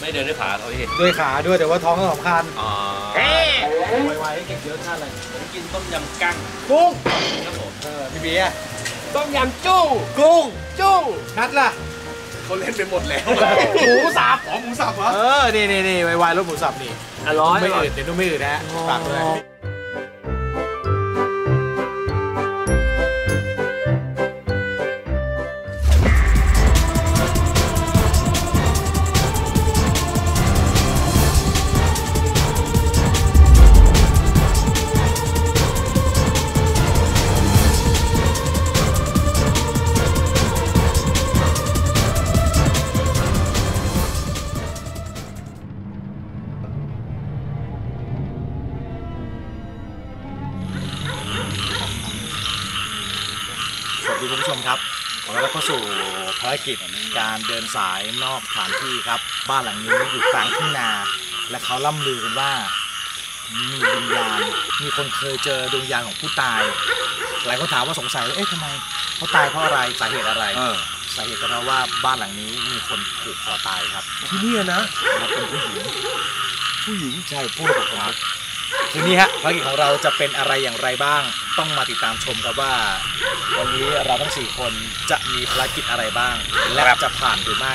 เดินด้วยขาเขาพี่ด้วยขาด้วยแต่ว่าท้องก็สำคัญไวๆให้กินเยอะท่าอะไรผมกินต้มยำกั้งกุ้งครับผมพี่เบียร์ต้มยำจุ้งจุ้งนัดล่ะเขาเล่นไปหมดแล้วหมูสับหมูสับเหรอนี่ไวๆรสหมูสับนี่อร่อยไม่อืดเดี๋ยวนุ่มไม่อืดนะฝากด้วยคุณผู้ชมครับขอต้อนรับเข้าสู่ภารกิจการเดินสายนอกสถานที่ครับบ้านหลังนี้อยู่กลางทุ่งนาและเขาล่ำลือกันว่ามีวิญญาณมีคนเคยเจอดวงวิญญาณของผู้ตายหลายคนถามว่าสงสัยว่าทำไมเขาตายเพราะอะไรสาเหตุอะไรสาเหตุก็เพราะว่าบ้านหลังนี้มีคนผูกคอตายครับที่นี่นะและเป็นผู้หญิงใช่พูดกับผมทีนี้ฮะภารกิจของเราจะเป็นอะไรอย่างไรบ้างต้องมาติดตามชมครับว่าวันนี้เราทั้ง4คนจะมีภารกิจอะไรบ้างและจะผ่านหรือไม่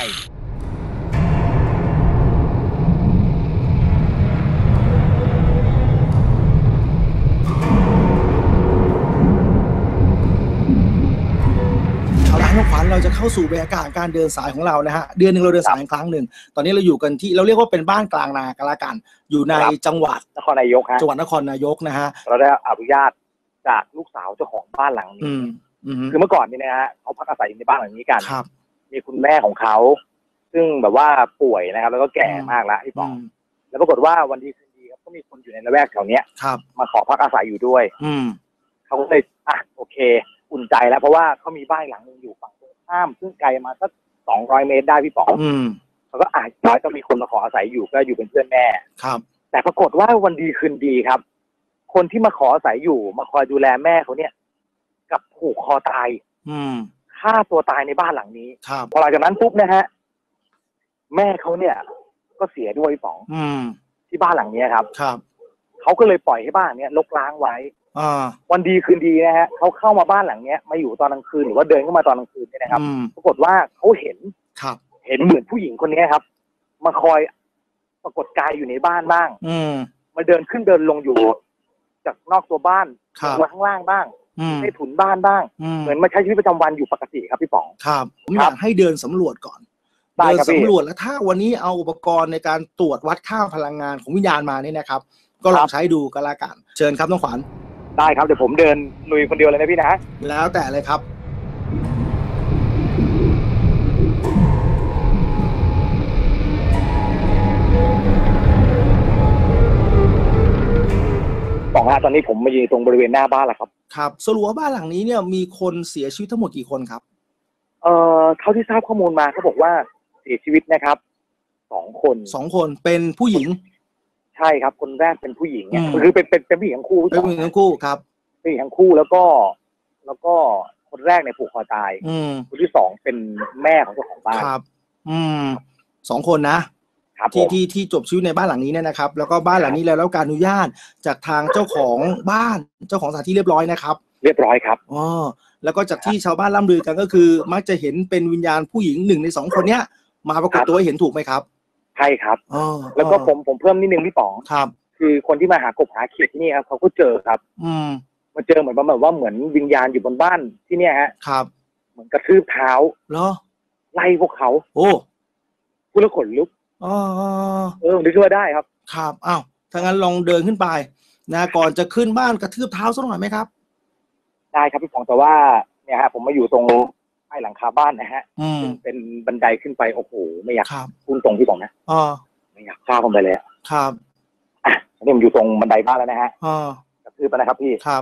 น้องขวัญเราจะเข้าสู่บรรยากาศการเดินสายของเรานะฮะเดือนหนึ่งเราเดินสายครั้งหนึ่งตอนนี้เราอยู่กันที่เราเรียกว่าเป็นบ้านกลางนากันละกันอยู่ในจังหวัดนครนายกฮะจังหวัดนครนายกนะฮะเราได้อนุญาตจากลูกสาวเจ้าของบ้านหลังนี้คือเมื่อก่อนนี่นะฮะเขาพักอาศัยในบ้านหลังนี้กันมีคุณแม่ของเขาซึ่งแบบว่าป่วยนะครับแล้วก็แก่มากแล้วพี่ป๋องแล้วปรากฏว่าวันดีคืนดีครับก็มีคนอยู่ในละแวกแถวเนี้ยมาขอพักอาศัยอยู่ด้วยเขาก็เลยโอเคอุ่นใจแล้วเพราะว่าเขามีบ้านหลังนึงอยู่ฝั่งตรงข้ามซึ่งไกลมาสัก200 เมตรได้พี่ป๋องเขาก็น้อยก็มีคนมาขออาศัยอยู่ก็อยู่เป็นเพื่อนแม่ครับแต่ปรากฏว่าวันดีคืนดีครับคนที่มาขออาศัยอยู่มาคอยดูแลแม่เขาเนี่ยกับผูกคอตายฆ่าตัวตายในบ้านหลังนี้พอหลังจากนั้นปุ๊บนะฮะแม่เขาเนี่ยก็เสียด้วยพี่ป๋องที่บ้านหลังนี้ครับเขาก็เลยปล่อยให้บ้านเนี้ยรกร้างไว้วันดีคืนดีนะฮะเขาเข้ามาบ้านหลังเนี้ยมาอยู่ตอนกลางคืนหรือว่าเดินเข้ามาตอนกลางคืนเนี่ยนะครับปรากฏว่าเขาเห็นเหมือนผู้หญิงคนนี้ครับมาคอยปรากฏกายอยู่ในบ้านบ้างมาเดินขึ้นเดินลงอยู่จากนอกตัวบ้านมาข้างล่างบ้างให้ถุนบ้านบ้างเหมือนมาใช้ชีวิตประจำวันอยู่ปกติครับพี่ป๋องครับผมอยากให้เดินสำรวจก่อนเดินสำรวจแล้วถ้าวันนี้เอาอุปกรณ์ในการตรวจวัดค่าพลังงานของวิญญาณมาเนี่ยนะครับก็ลองใช้ดูก็แล้วกันเชิญครับน้องขวัญได้ครับเดี๋ยวผมเดินลุยคนเดียวเลยนะพี่นะแล้วแต่เลยครับป๋องฮะตอนนี้ผมมายืนตรงบริเวณหน้าบ้านแล้วครับครับสรุปว่าบ้านหลังนี้เนี่ยมีคนเสียชีวิตทั้งหมดกี่คนครับเท่าที่ทราบข้อมูลมาเขาบอกว่าเสียชีวิตนะครับ2 คนเป็นผู้หญิงใช่ครับคนแรกเป็นผู้หญิงคือเป็นผู้หญิงทั้งคู่เป็นผู้หญิงทั้งคู่ครับเป็นผู้หญิงทั้งคู่แล้วก็คนแรกเนี่ยผูกคอตายคนที่2เป็นแม่ของเจ้าของบ้านครับ2 คนนะที่จบชีวิตในบ้านหลังนี้เนี่ยนะครับแล้วก็บ้านหลังนี้แล้วการอนุญาตจากทางเจ้าของบ้านเจ้าของสถานที่เรียบร้อยนะครับเรียบร้อยครับแล้วก็จากที่ชาวบ้านล่ำลือกันก็คือมักจะเห็นเป็นวิญญาณผู้หญิง1 ใน 2 คนเนี้ยมาปรากฏตัวให้เห็นถูกไหมครับใช่ครับแล้วก็ผมเพิ่มนิดนึงพี่ป๋องครับคือคนที่มาหากบหาเขียดที่นี่ครับเขาก็เจอครับมาเจอเหมือนประมาณว่าเหมือนวิญญาณอยู่บนบ้านที่เนี่ยฮะครับเหมือนกระทืบเท้าเหรอไล่พวกเขาพูดแล้วขนลุกนึกว่าได้ครับครับอ้าวถ้างั้นลองเดินขึ้นไปนะก่อนจะขึ้นบ้านกระทืบเท้าสักหน่อยไหมครับได้ครับพี่ป๋องแต่ว่าเนี่ยฮะผมมาอยู่ตรงใต้หลังคาบ้านนะฮะเป็นบันไดขึ้นไปโอ้โหไม่อยากพุ่งตรงพี่ป๋องนะไม่อยากข้ามลงไปเลยครับนี่ผมอยู่ตรงบันไดบ้านแล้วนะฮะกระทืบไปนะครับพี่ครับ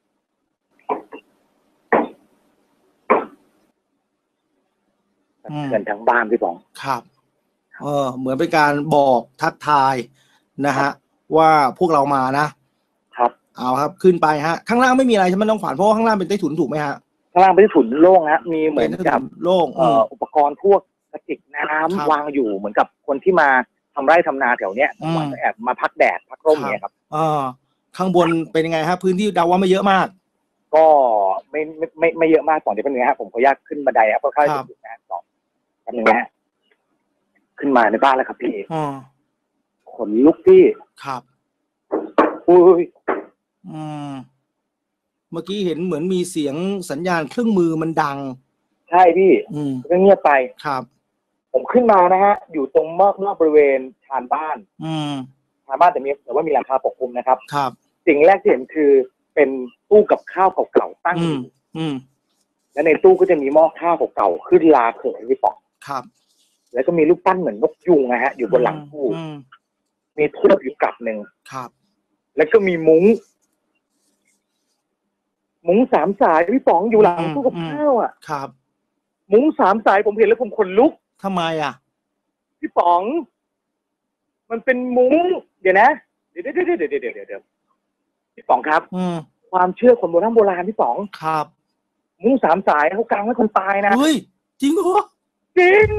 เกินทั้งบ้านพี่ป๋องครับเหมือนเป็นการบอกทักทายนะฮะว่าพวกเรามานะครับเอาครับขึ้นไปฮะข้างล่างไม่มีอะไรใช่ไหมน้องขวัญเพราะว่าข้างล่างเป็นใต้ถุนถูกไหมฮะข้างล่างเป็นใต้ถุนโล่งฮะมีเหมือนกับโล่งอุปกรณ์พวกกระติกน้ำวางอยู่เหมือนกับคนที่มาทำไร่ทำนาแถวเนี้ยวันก็แอบมาพักแดดพักร่มเนี่ยครับข้างบนเป็นยังไงฮะพื้นที่เดาว่าไม่เยอะมากก็ไม่เยอะมากก่อนเดี๋ยวเป็นไงฮะผมขออนุญาตขึ้นบันไดครับเพราะค่าจะถึงนะต่อกันนึงนะขึ้นมาในบ้านแล้วครับพี่ขนลุกพี่ครับอุ้ยเมื่อกี้เห็นเหมือนมีเสียงสัญญาณเครื่องมือมันดังใช่พี่ก็เงียบไปครับผมขึ้นมานะฮะอยู่ตรงนอกบริเวณชานบ้านชานบ้านแต่ว่ามีหลังคาปกคลุมนะครับครับสิ่งแรกที่เห็นคือเป็นตู้กับข้าวเก่าๆตั้งอยู่และในตู้ก็จะมีหม้อข้าวเก่าๆขึ้นลาเขยพี่ป๋องครับแล้วก็มีลูกปั้นเหมือนนกยุงนะฮะอยู่บนหลังตู้มีทูบอยู่กับหนึ่งครับแล้วก็มีมุ้ง3 สายพี่ป๋องอยู่หลังตู้กับข้าวอ่ะครับมุ้ง3 สายผมเห็นแล้วผมขนลุกทำไมอ่ะพี่ป๋องมันเป็นมุ้งเดี๋ยวนะเดี๋ยวพี่ป๋องครับความเชื่อคนโบราณพี่ป๋องครับมุ้ง3 สายเขากางไว้คนตายนะเฮ้ยจริงเหรอจริง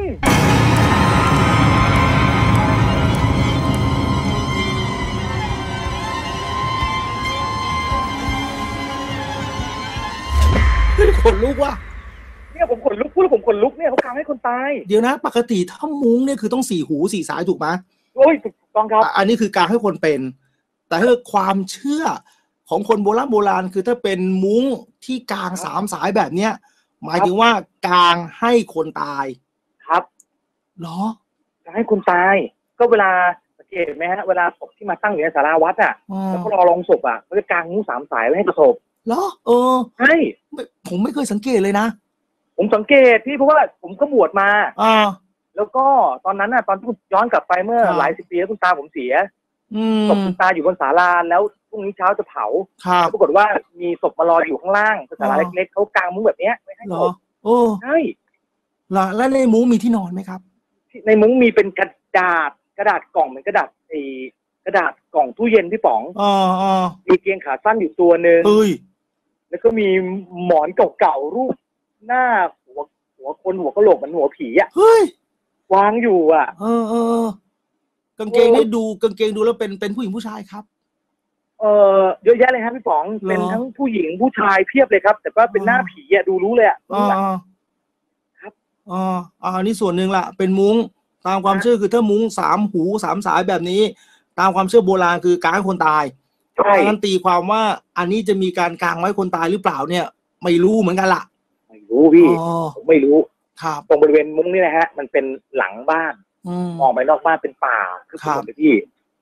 ขนลุกว่ะเนี่ยผมขนลุกพูดแล้วผมขนลุกเนี่ยเขากางให้คนตายเดี๋ยวนะปกติถ้ามุ้งเนี่ยคือต้อง4 หู 4 สายถูกไหมโอ้ยถูกต้องครับอันนี้คือกางให้คนเป็นแต่ถ้าความเชื่อของคนโบราณคือถ้าเป็นมุ้งที่กาง3 สายแบบเนี้ยหมายถึงว่ากางให้คนตายครับเหรอกางให้คนตายก็เวลาสังเกตไหมฮะเวลาศพที่มาตั้งอยู่ในศาลาวัดอ่ะแล้วก็รอลงศพอ่ะเขาจะกางมุ้ง3 สายไว้ให้ศพเหรอใช่ผมไม่เคยสังเกตเลยนะผมสังเกตพี่เพราะว่าผมก็บวชมาแล้วก็ตอนนั้นน่ะตอนที่ย้อนกลับไปเมื่อหลาย10 ปีแล้วคุณตาผมเสียศพคุณตาอยู่บนศาลาแล้วพรุ่งนี้เช้าจะเผาปรากฏว่ามีศพมารออยู่ข้างล่างศาลาเล็กๆเขากางมุ้งแบบเนี้ยไม่ให้ศพใช่แล้วในมุ้งมีที่นอนไหมครับในมุ้งมีเป็นกระดาษกล่องเหมือนกระดาษกระดาษกล่องตู้เย็นพี่ป๋องมีเตียงขาสั้นอยู่ตัวนึงแล้วก็มีหมอนเก่าๆรูปหน้าหัวคนหัวกะโหลกมันหัวผีอ่ะวางอยู่อ่ะกางเกงนี่ดูกางเกงดูแล้วเป็นผู้หญิงผู้ชายครับเยอะแยะเลยครับพี่ป๋องเป็นทั้งผู้หญิงผู้ชายเพียบเลยครับแต่ว่าเป็นหน้าผีอ่ะดูรู้เลยอ่ะครับนี่ส่วนหนึ่งละเป็นมุ้งตามความเชื่อคือถ้ามุ้ง3 หู 3 สายแบบนี้ตามความเชื่อโบราณคือกางให้คนตายการตีความว่าอันนี้จะมีการกางไว้คนตายหรือเปล่าเนี่ยไม่รู้เหมือนกันล่ะไม่รู้พี่ผมไม่รู้ครับตรงบริเวณมุ้งนี่นะฮะมันเป็นหลังบ้านมองไปนอกบ้านเป็นป่าคือผมเลยพี่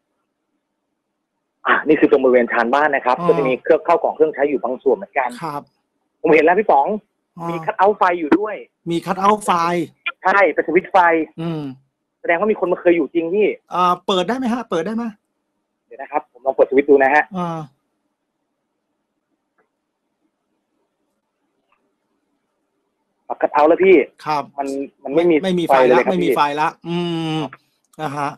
นี่คือตรงบริเวณชานบ้านนะครับก็จะมีเครื่องเข้ากล่องเครื่องใช้อยู่บางส่วนเหมือนกันครับผมเห็นแล้วพี่ป๋องมีคัทเอาท์ไฟอยู่ด้วยมีคัทเอาท์ไฟใช่เป็นสวิตช์ไฟแสดงว่ามีคนมาเคยอยู่จริงพี่เปิดได้ไหมฮะเปิดได้ไหมเดี๋ยวนะครับผมลองเปิดสวิตช์ดูนะฮะคัทเอาท์แล้วพี่ครับมันไม่มีไฟแล้วไม่มีไฟละฮะ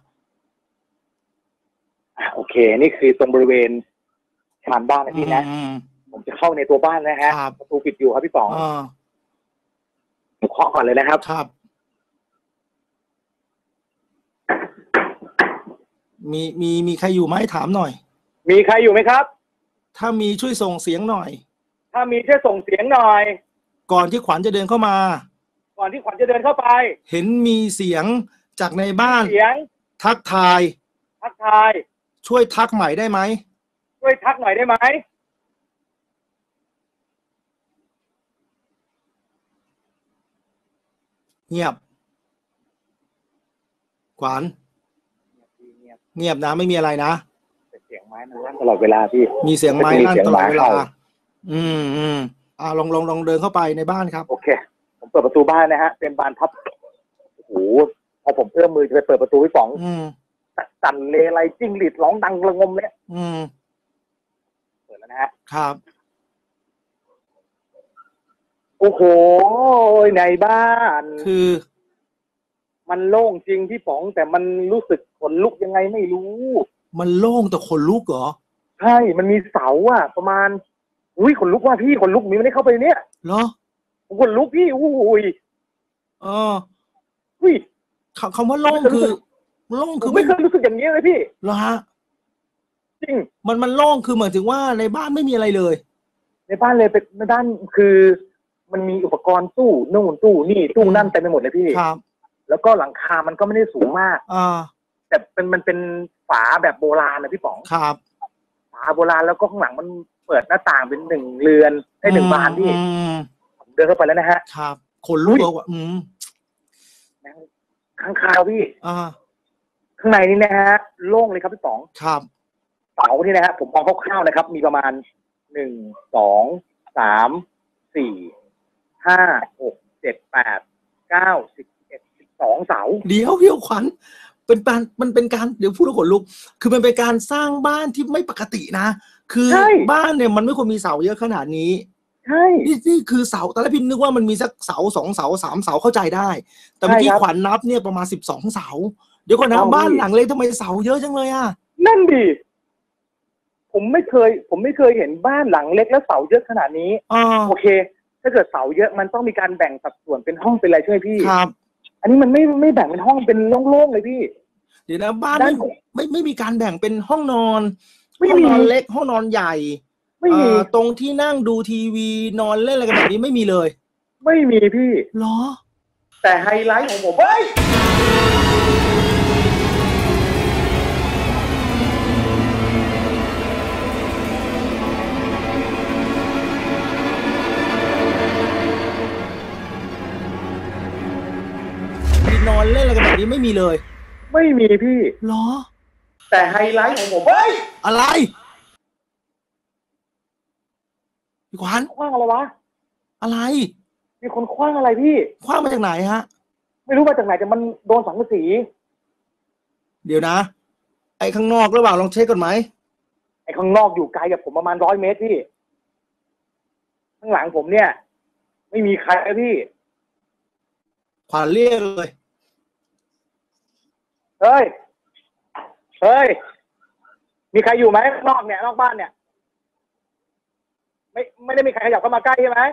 โอเคนี่คือตรงบริเวณชานบ้านนะพี่นะผมจะเข้าในตัวบ้านนะฮะประตูปิดอยู่ครับพี่ป๋องผมเคาะก่อนเลยนะครับครับมีใครอยู่ไหมถามหน่อยมีใครอยู่ไหมครับถ้ามีช่วยส่งเสียงหน่อยถ้ามีช่วยส่งเสียงหน่อยก่อนที่ขวัญจะเดินเข้ามาไปเห็นมีเสียงจากในบ้านเสียงทักทายช่วยทักใหม่ได้ไหมช่วยทักหน่อยได้ไหมเงียบขวัญเงียบนะไม่มีอะไรนะเสียงไม้มันลั่นตลอดเวลาพี่มีเสียงไม้ลั่นตลอดเวลาลองเดินเข้าไปในบ้านครับโอเคผมเปิดประตูบ้านนะฮะเป็นบานพับโอ้โหพอผมเอื้อมมือจะไปเปิดประตูพี่ป๋องสั่นเลไลจิ้งหรีดร้องดังระงมเลยเปิดแล้วนะฮะครับโอ้โหในบ้านคือมันโล่งจริงพี่ป๋องแต่มันรู้สึกขนลุกยังไงไม่รู้มันโล่งแต่ขนลุกเหรอใช่มันมีเสาอ่ะประมาณขนลุกว่าพี่ขนลุกมีไม่ได้เข้าไปเนี่ยเหรอขนลุกพี่อุ้ยคำว่าโล่งคือโล่งผคือมไม่เคยรู้สึกอย่างนี้เลยพี่เหรอฮะจริงมันโล่งคือหมายถึงว่าในบ้านไม่มีอะไรเลยในบ้านเลยเป็นในบ้านคือ มันมีอุปกรณ์ตู้นู่นตู้นี่ตู้นั่นเต็มไปหมดเลยพี่ครับแล้วก็หลังคามันก็ไม่ได้สูงมาก แต่มันเป็นฝาแบบโบราณนะพี่ป๋องครับฝาโบราณแล้วก็ข้างหลังมันเปิดหน้าต่างเป็น1 เรือนได้1 บานพี่ผมเดินเข้าไปแล้วนะฮะครับขนลุกอ่ะข้างคาวพี่ ข้างในนี่นะฮะโล่งเลยครับพี่ป๋องครับเสาที่นะฮะผมมองคร่าวๆนะครับ มีประมาณ1 2 3 4 5 6 7 8 9 10 11 12 เสาเดี๋ยวพี่ขวัญมันเป็นการเดี๋ยวพูดแล้วขนลุกคือมันเป็นการสร้างบ้านที่ไม่ปกตินะคือบ้านเนี่ยมันไม่ควรมีเสาเยอะขนาดนี้ใช่นี่คือเสาตอนแรกพี่นึกว่ามันมีสักเสา2 เสา 3 เสาเข้าใจได้แต่เมื่อกี้ขวัญนับเนี่ยประมาณ12 เสาเดี๋ยวก่อนนะบ้านหลังเล็กทำไมเสาเยอะจังเลยอ่ะนั่นดิผมไม่เคยเห็นบ้านหลังเล็กแล้วเสาเยอะขนาดนี้โอเคถ้าเกิดเสาเยอะมันต้องมีการแบ่งสัดส่วนเป็นห้องเป็นอะไรใช่ไหมพี่ครับอันนี้มันไม่แบ่งเป็นห้องเป็นโล่งๆเลยพี่เดี๋ยวนะบ้านไม่มีการแบ่งเป็นห้องนอนห้องนอนเล็กห้องนอนใหญ่ไม่มีตรงที่นั่งดูทีวีนอนเล่นอะไรกันแบบนี้ไม่มีเลยไม่มีพี่หรอแต่ไฮไลท์ของผมเฮ้ยนอนเล่นอะไรกันแบบนี้ไม่มีเลยไม่มีพี่หรอแต่ไฮไลท์ของผมเฮ้ยอะไรพี่ขวัญคว้างอะไรวะอะไรมีคนคว้างอะไรพี่คว้างมาจากไหนฮะไม่รู้มาจากไหนแต่มันโดนสังกะสีเดี๋ยวนะไอ้ข้างนอกหรือเปล่าลองเช็คก่อนไหมไอ้ข้างนอกอยู่ไกลกับผมประมาณ100 เมตรพี่ข้างหลังผมเนี่ยไม่มีใครพี่ขวัญเรียกเลยเฮ้ยมีใครอยู่ไหมข้างนอกเนี่ยนอกบ้านเนี่ยไม่ได้มีใครขยับเข้ามาใกล้ใช่ไหม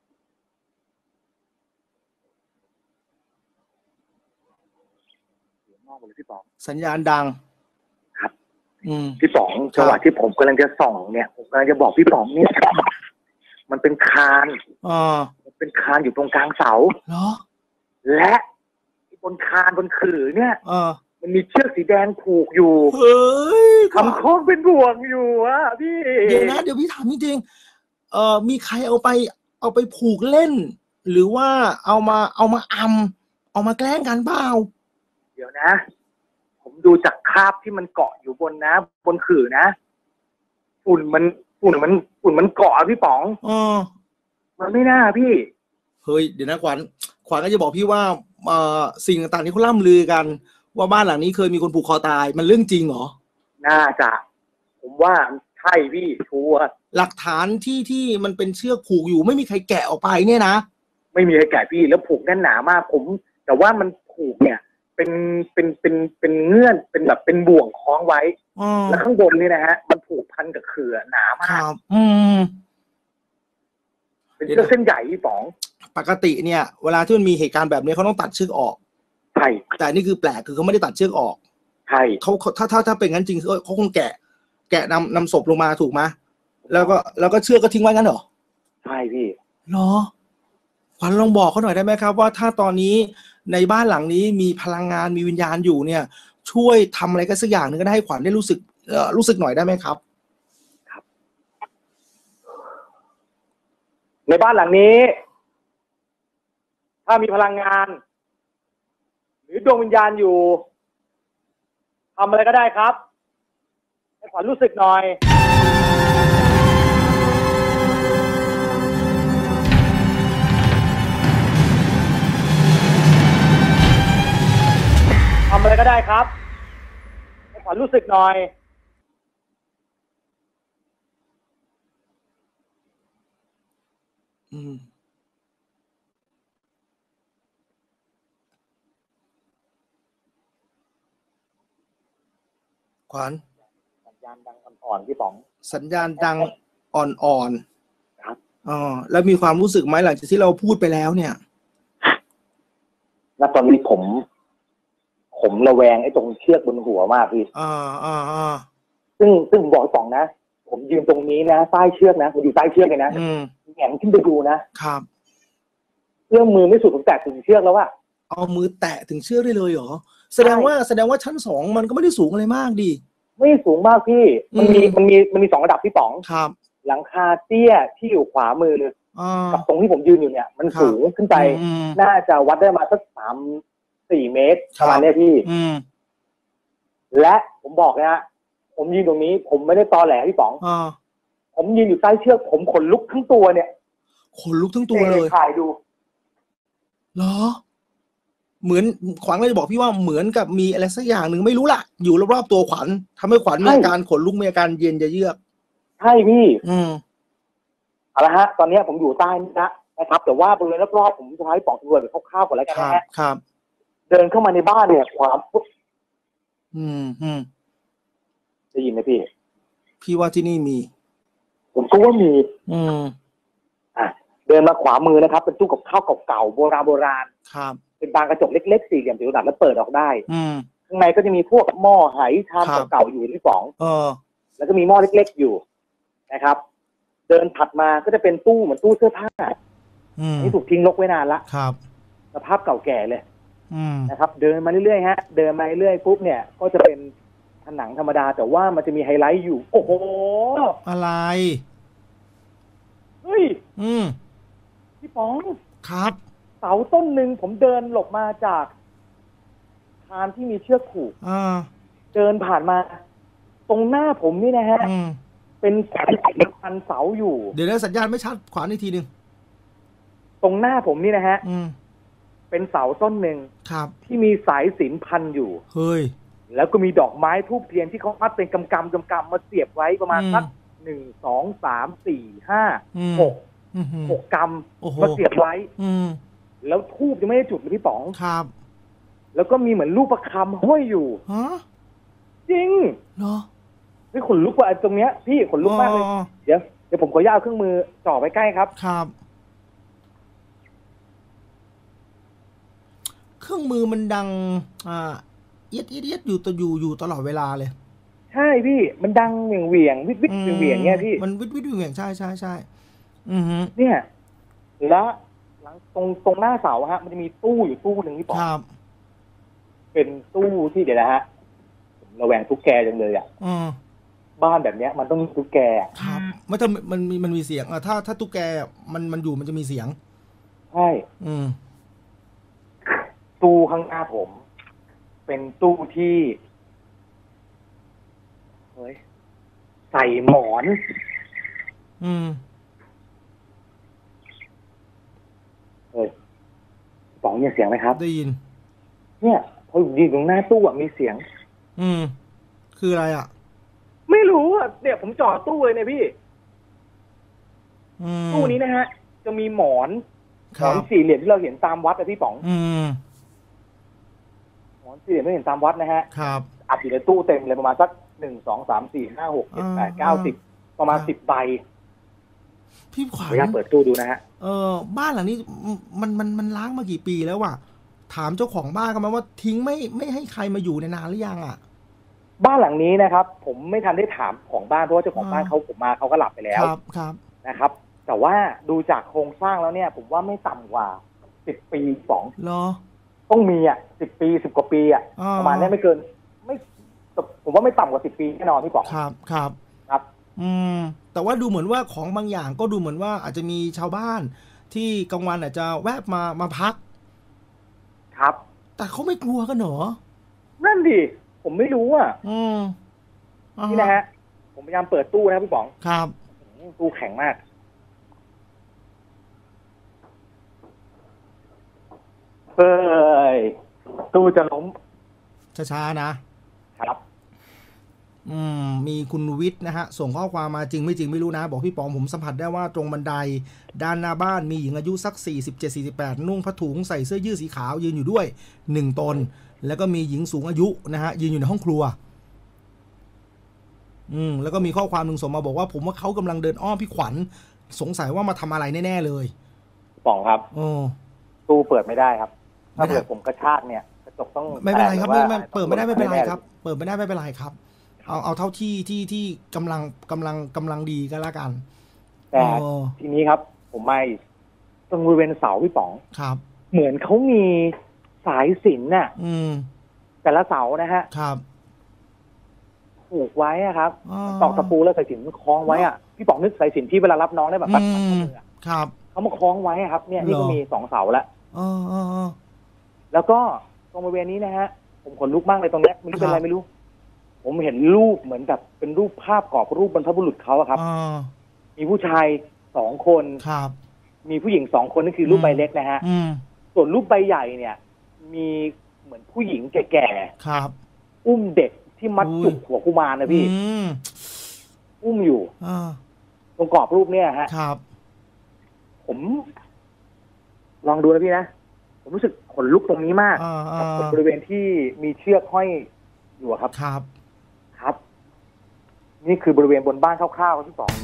นอกเลยพี่ป๋องสัญญาณดังครับพี่ป๋องจังหวะที่ผมกำลังจะส่องเนี่ยผมกำลังจะบอกพี่ป๋องเนี่ยมันเป็นคานมันเป็นคานอยู่ตรงกลางเสาเหรอและบนคานบนขื่อเนี่ยมันมีเชือกสีแดงผูกอยู่ทำโค้งเป็นบ่วงอยู่อ่ะพี่เดี๋ยวพี่ถามจริงๆมีใครเอาไปผูกเล่นหรือว่าเอามาเอามาแกล้งกันเปล่าเดี๋ยวนะผมดูจากคราบที่มันเกาะอยู่บนขื่อนะฝุ่นมันเกาะพี่ป๋องมันไม่น่าพี่เฮ้ยเดี๋ยวนะขวัญก็จะบอกพี่ว่าสิ่งต่างๆที่เขาล่ำลือกันว่าบ้านหลังนี้เคยมีคนผูกคอตายมันเรื่องจริงเหรอน่าจะผมว่าใช่พี่ชัวร์หลักฐานที่มันเป็นเชือกผูกอยู่ไม่มีใครแกะออกไปเนี่ยนะไม่มีใครแกะพี่แล้วผูกแน่นหนามากผมแต่ว่ามันผูกเนี่ยเป็นเงื่อนเป็นแบบเป็นบ่วงคล้องไว้แล้วข้างบนนี่นะฮะมันผูกพันกับเขื่อหนามากเป็นเชือกเส้นใหญ่พี่ป๋องปกติเนี่ยเวลาที่มันมีเหตุการณ์แบบนี้เขาต้องตัดเชือกออกใช่แต่นี่คือแปลกคือเขาไม่ได้ตัดเชือกออกใช่เขาถ้าเป็นงั้นจริงเขาคงแกะนำศพลงมาถูกไหมแล้วก็เชือกก็ทิ้งไว้งั้นเหรอใช่พี่เหรอขวัญลองบอกเขาหน่อยได้ไหมครับว่าถ้าตอนนี้ในบ้านหลังนี้มีพลังงานมีวิญญาณอยู่เนี่ยช่วยทำอะไรกันสักอย่างหนึ่งก็ได้ให้ขวัญได้รู้สึกหน่อยได้ไหมครับครับในบ้านหลังนี้ถ้ามีพลังงานหรือดวงวิญญาณอยู่ทำอะไรก็ได้ครับให้ขวัญรู้สึกหน่อยทำอะไรก็ได้ครับให้ขวัญรู้สึกหน่อยขวัญสัญญาณดังอ่อนๆพี่ป๋องสัญญาณดังอ่อนๆครับแล้วมีความรู้สึกไหมหลังจากที่เราพูดไปแล้วเนี่ยณตอนนี้ผมผมระแวงไอ้ตรงเชือกบนหัวมากพี่ซึ่งบอกสองนะผมยืนตรงนี้นะใต้เชือกนะผมอยู่ใต้เชือกเลยนะแหงขึ้นไปดูนะครับเอื้อมมือไม่สุดผมแตะถึงเชือกแล้วว่าเอามือแตะถึงเชือกได้เลยเหรอแสดงว่าชั้น2มันก็ไม่ได้สูงอะไรมากดิไม่สูงมากพี่มันมี2ระดับพี่ป๋องครับหลังคาเตี้ยที่อยู่ขวามือกับตรงที่ผมยืนอยู่เนี่ยมันสูงขึ้นไปน่าจะวัดได้มาสัก3-4 เมตรประมาณนี้พี่และผมบอกนะฮะผมยืนตรงนี้ผมไม่ได้ตอแหลพี่ป๋องผมยืนอยู่ใต้เชือกผมขนลุกทั้งตัวเนี่ยขนลุกทั้งตัวเลยถ่ายดูเหรอเหมือนขวัญก็จะบอกพี่ว่าเหมือนกับมีอะไรสักอย่างหนึ่งไม่รู้ล่ะอยู่รอบๆตัวขวัญทำให้ขวัญมีอาการขนลุกมีอาการเย็นจะเยือกใช่พี่เอาละฮะตอนนี้ผมอยู่ใต้นี่นะครับแต่ว่าบริเวณรอบๆผมจะให้ป๋องตำรวจไปคร่าวๆก่อนแล้วกันนะฮะครับเดินเข้ามาในบ้านเนี่ยความได้ยินไหมพี่ว่าที่นี่มีผมก็ว่ามีเดินมาขวามือนะครับเป็นตู้กับข้าวเก่าๆโบราณครับเป็นบานกระจกเล็กๆสี่เหลี่ยมสีดำแล้วเปิดออกได้ข้างในก็จะมีพวกหม้อไหชามเก่าๆอยู่ที่ป๋องแล้วก็มีหม้อเล็กๆอยู่นะครับเดินถัดมาก็จะเป็นตู้เหมือนตู้เสื้อผ้านี่ถูกทิ้งรกไว้นานละครับสภาพเก่าแก่เลยนะครับเดินมาเรื่อยๆฮะเดินมาเรื่อยๆปุ๊บเนี่ยก็จะเป็นผนังธรรมดาแต่ว่ามันจะมีไฮไลท์อยู่โอ้โหอะไรเฮ้ยพี่ป๋องครับเสาต้นหนึ่งผมเดินหลบมาจากทางที่มีเชือกผูกเดินผ่านมาตรงหน้าผมนี่นะฮะเป็นสายพันเสาอยู่เดี๋ยวสัญญาณไม่ชัดขวาอีกทีนึงตรงหน้าผมนี่นะฮะเป็นเสาต้นหนึ่งที่มีสายสิญจน์พันอยู่เฮ้ยแล้วก็มีดอกไม้ทูบเทียนที่เขามัดเป็นกำมาเสียบไว้ประมาณสัก1 2 3 4 5 6กำมาเสียบไว้แล้วทูบยังไม่ได้จุดเลยพี่ป๋องครับแล้วก็มีเหมือนลูกประคำห้อยอยู่จริงเหรอนี่ขนลุกว่าตรงเนี้ยพี่ขนลุกมากเลยเดี๋ยวผมขออนุญาตเครื่องมือจ่อไว้ใกล้ครับครับเครื่องมือมันดังเอียดอยู่ตลอดเวลาเลยใช่พี่มันดังเหวี่ยงวิดเหวี่ยงเนี่ยพี่มันวิดเหวี่ยงใช่เนี่ยแล้วหลังตรงหน้าเสาฮะมันจะมีตู้อยู่ตู้หนึ่งที่ป๋องเป็นตู้ที่เดี๋ยวนะฮะระแวงตุ๊กแกจังเลยบ้านแบบเนี้ยมันต้องมีตุ๊กแกครับไม่ต้องมันมีเสียงถ้าตุ๊กแกมันอยู่มันจะมีเสียงใช่ตู้ข้างหน้าผมเป็นตู้ที่ใส่หมอนป๋องเนี่ยเสียงไหมครับได้ยินเนี่ยพอยืนตรงหน้าตู้มีเสียงคืออะไรไม่รู้เนี่ยผมจ่อตู้เลยเนี่ยพี่ตู้นี้นะฮะจะมีหมอนสี่เหลี่ยมที่เราเห็นตามวัดพี่ป๋องหมอนสี่เหลี่ยมที่เห็นตามวัดนะฮะครับอัดอยู่ในตู้เต็มเลยประมาณสัก1 2 3 4 5 6 7 8 9 10ประมาณ10 ใบพี่ขวัญอยากเปิดตู้ดูนะฮะบ้านหลังนี้มันล้างมากี่ปีแล้วถามเจ้าของบ้านกันไหมว่าทิ้งไม่ให้ใครมาอยู่ในนานหรือยังบ้านหลังนี้นะครับผมไม่ทันได้ถามของบ้านเพราะว่าเจ้าของบ้านผมมาเขาก็หลับไปแล้วครับนะครับแต่ว่าดูจากโครงสร้างแล้วเนี่ยผมว่าไม่ต่ำกว่า10 ปีเหรอต้องมี10 ปี10 กว่าปีประมาณนี้ไม่เกินไม่ผมว่าไม่ต่ำกว่า10 ปีแน่นอนพี่ป๋องครับแต่ว่าดูเหมือนว่าของบางอย่างก็ดูเหมือนว่าอาจจะมีชาวบ้านที่กลางวันอาจจะแวะมาพักครับแต่เขาไม่กลัวกันเหรอนั่นดิผมไม่รู้นี่นะฮะผมพยายามเปิดตู้นะพี่ป๋องครับตู้แข็งมากเฮ้ยตู้จะล้มช้าๆนะครับมีคุณวิทย์นะฮะส่งข้อความมาจริงไม่จริงไม่รู้นะบอกพี่ป๋องผมสัมผัสได้ว่าตรงบันไดด้านหน้าบ้านมีหญิงอายุสัก47-48นุ่งผ้าถุงใส่เสื้อยืดสีขาวยืนอยู่ด้วย1 ตนแล้วก็มีหญิงสูงอายุนะฮะยืนอยู่ในห้องครัวแล้วก็มีข้อความหนึ่งส่งมาบอกว่าผมว่าเขากำลังเดินอ้อมพี่ขวัญสงสัยว่ามาทำอะไรแน่ๆเลยป๋องครับตู้เปิดไม่ได้ครับถ้าเกิดผมกระชากเนี่ยกระจกต้องไม่เป็นไรครับแตกไม่หอว่าเปิดไม่ได้ไม่เป็นไรครับ เปิดไม่ได้ไม่เป็นไรครับ เอาเท่าที่กำลังดีก็แล้วกันแต่ทีนี้ครับ ผมไม่ตรงบริเวณเสาพี่ป๋องครับเหมือนเขามีสายสิญจน์น่ะ แต่ละเสานะฮะครับผูกไว้อะครับตอกตะปูแล้วสายสิญจน์คล้องไว้อะพี่ป๋องนึกสายสิญจน์ที่เวลารับน้องได้แบบปัดข้อมือครับเขามาคล้องไว้ครับเนี่ยนี่ก็มี2 เสาแล้วอแล้วก็ตรงบริเวณนี้นะฮะผมขนลุกมากเลยตรงเนี้ยไม่รู้เป็นอะไรไม่รู้ ผมเห็นรูปเหมือนแบบเป็นรูปภาพกรอบรูปบรรพบุรุษเขาอะครับมีผู้ชาย2 คนครับมีผู้หญิง2 คนนั่นคือรูปใบเล็กนะฮะส่วนรูปใบใหญ่เนี่ย มีเหมือนผู้หญิงแก่ๆครับอุ้มเด็กที่มัดจุกหัวกุมารนะพี่อุ้มอยู่ตรงกรอบรูปเนี่ยฮะครับผมลองดูนะพี่นะผมรู้สึกขนลุกตรงนี้มากกับบริเวณที่มีเชือกห้อยอยู่ครับครับ นี่คือบริเวณบนบ้านคร่าวๆที่2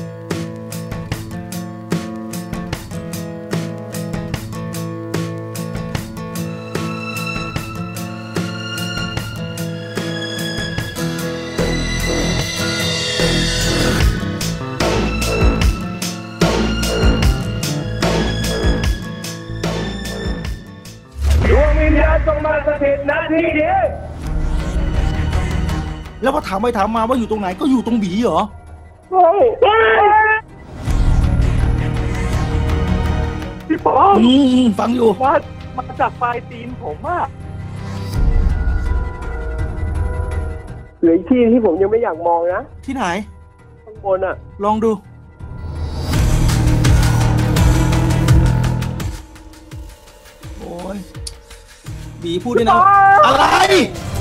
ดวงวิญญาณจงมาสถิตณที่นี้แล้วพอถามไปถามมาว่าอยู่ตรงไหนก็อยู่ตรงบีเหรอพี่ป๋องฟังอยู่มาจากปลายตีนผมอะเหลืออีกที่ผมยังไม่อยากมองนะที่ไหนข้างบนอะลองดูโอ้ยบีพูดด้วยนะอะไร